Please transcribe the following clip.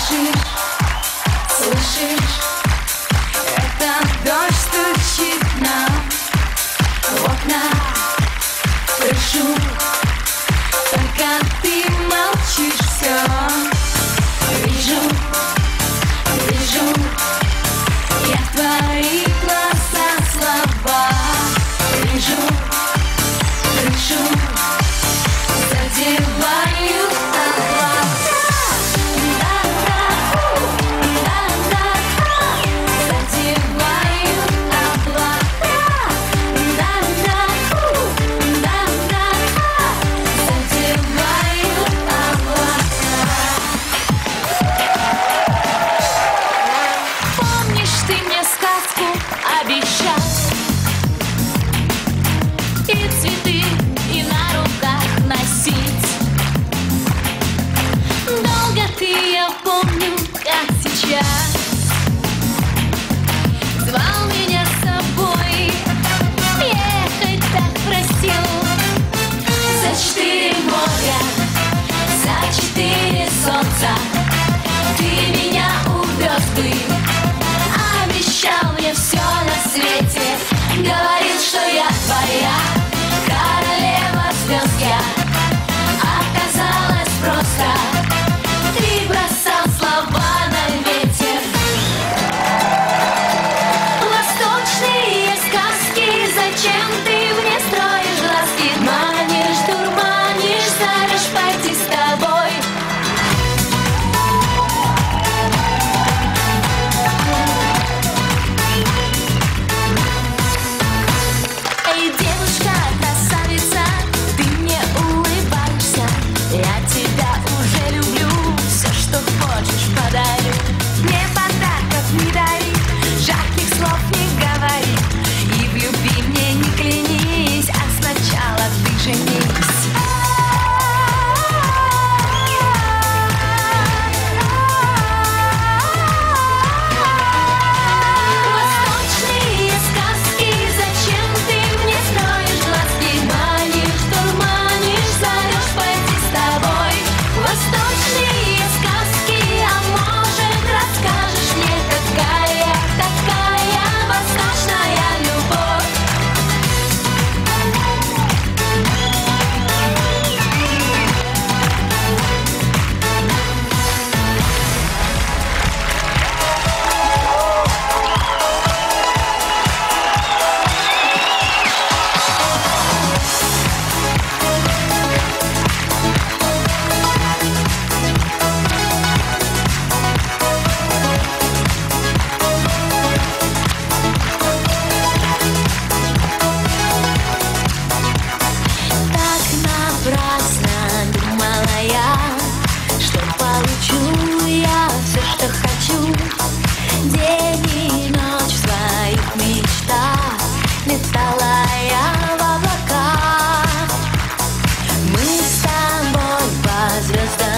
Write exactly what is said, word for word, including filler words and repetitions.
Слышишь, слышишь, это дождь стучит нам в окна, в крышу. Только ты молчишь, все вижу, вижу я в твои глаза слова. Вижу, крышу задевают облака. Звал меня с собой, ехать так просил. За четыре моря, за четыре солнца ты меня увез бы. Обещал мне все на свете, говорил, что я твоя королева звезд. Я оказалась просто, ты бросал слова на ветер. Восточные сказки, зачем ты мне строишь глазки? Манишь, дурманишь, зовешь пойти с тобой. Эй, девушка, красавица, ты мне улыбаешься. Я тебя уже люблю, все, что хочешь, подарю. Мне подарков не дари, жарких слов не говори, и в любви мне не клянись, а сначала ты женись. Восточные сказки, зачем ты мне строишь глазки? Манишь, дурманишь, зовешь пойти с тобой. Восточные сказки, а может расскажешь мне, какая, такая восточная любовь? Так напрасно думала я, что получу я все, что хочу. День и ночь в своих мечтах летала я в облаках. Мы с тобой по звездам